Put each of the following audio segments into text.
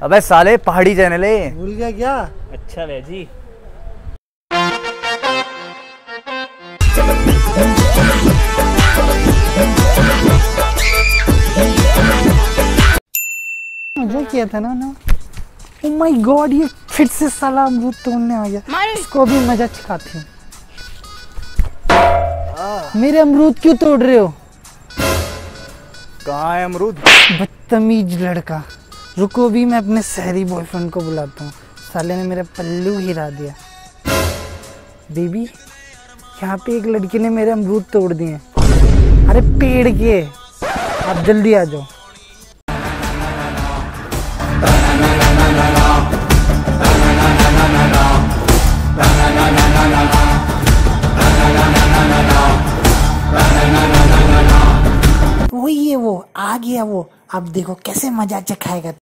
अबे साले पहाड़ी चैनल है। भूल गया क्या? अच्छा वैजी। मजा किया था ना। ओह माय गॉड, ये फिर से साला अमरूद तोड़ने आ गया। इसको भी मजा चखाती हूँ। मेरे अमरूद क्यों तोड़ रहे हो? कहाँ है अमरूद? बदतमीज लड़का। रुको भी, मैं अपने शहरी बॉयफ्रेंड को बुलाता हूँ। साले ने मेरा पल्लू हिला दिया। बेबी, यहाँ पे एक लड़की ने मेरे अमरूद तोड़ दिए। अरे पेड़ के, आप जल्दी आ जाओ। वही है वो, आ गया वो। अब देखो कैसे मजा चखाएगा।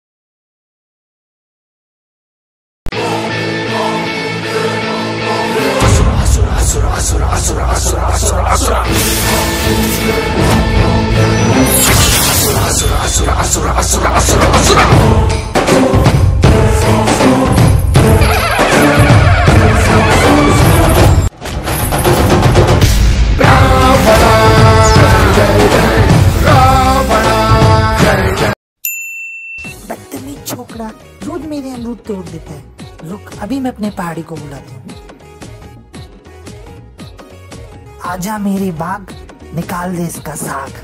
बदतमीज छोकरा रोज मेरे अमरूद तोड़ देता है। रुक, अभी मैं अपने पहाड़ी को बुलाती हूँ। आजा मेरे बाग, निकाल दे इसका साग।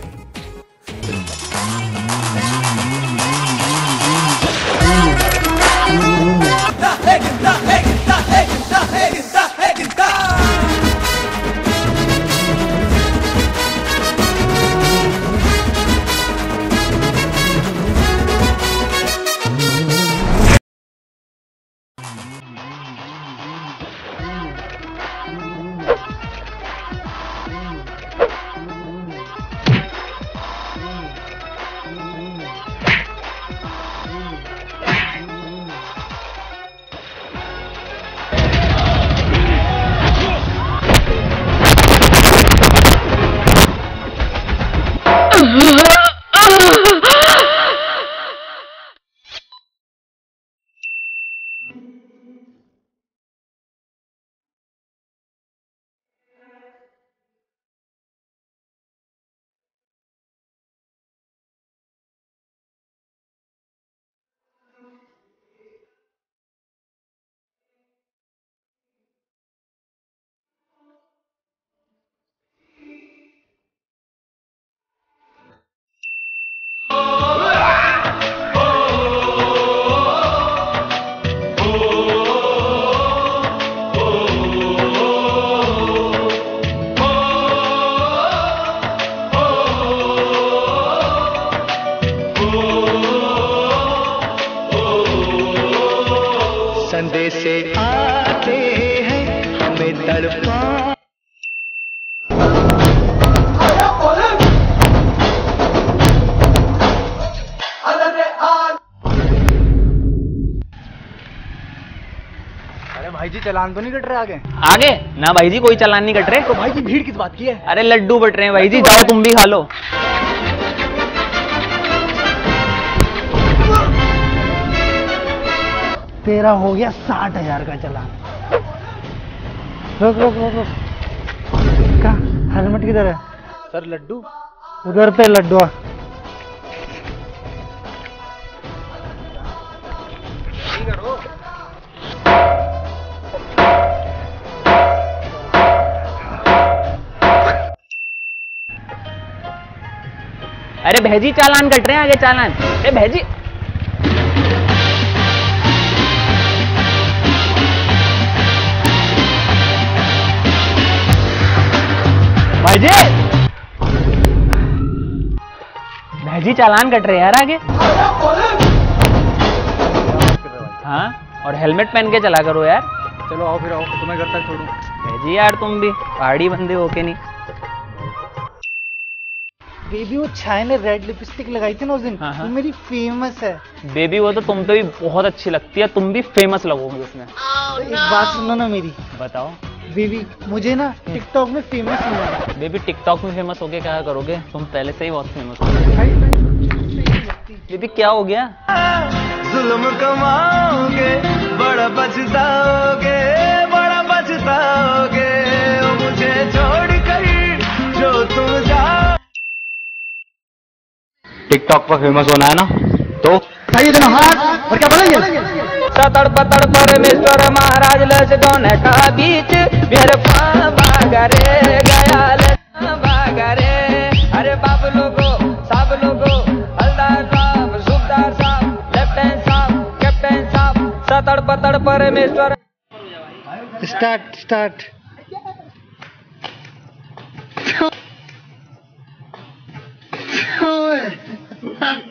संदेशे आते हैं हमें तड़पा। अरे भाई जी, चालान तो नहीं कट रहे आगे? आगे ना भाई जी, कोई चालान नहीं कट रहे। तो भाई जी भीड़ किस बात की है? अरे लड्डू बट रहे हैं भाई जी, जाओ तुम भी खा लो। तेरा हो गया 60,000 का चालान। रुक रुक रुक रुक, कहाँ हेलमेट किधर है? सर लड्डू उधर पे लड्डू। अरे भैजी चालान कट रहे हैं आगे, चालान। अरे भैजी, भाईजी, भैजी चालान कट रहे हैं यार आगे। हाँ, और हेलमेट पहन के चला करो यार। चलो आओ फिर, आओ तुम्हें घर तक छोड़ूं। भैजी यार तुम भी पहाड़ी बंदे हो के नहीं। बेबी, वो छाया ने रेड लिपस्टिक लगाई थी ना उस दिन, हाँ हाँ। वो मेरी फेमस है। बेबी वो तो तुम पे भी बहुत अच्छी लगती है, तुम भी फेमस लगोगे उसमें। तो एक बात सुनो ना मेरी। बताओ। बेबी, मुझे ना टिकटॉक में फेमस होना है। बेबी टिकटॉक में फेमस होके क्या करोगे, तुम पहले से ही बहुत फेमस हो। बेबी क्या हो गया? जुल्म कमाओगे, बड़ा पछताओगे, बड़ा पछताओगे, ओ मुझे छोड़ कर जो तुम जाओ। टिकटॉक पर फेमस होना है ना, तो चाहिए दोनों हाथ और क्या बोलेंगे। सतड़ पतड़ परमेश्वर महाराज लस दोने का बीच मेरे भागरे गया भागरे। अरे बाप लोगो सब लोगो, हलदार साहब, सूबदार साहब, लेफ्टिनेंट साहब, कैप्टन साहब, सतड़ पतड़ परमेश्वर। Start start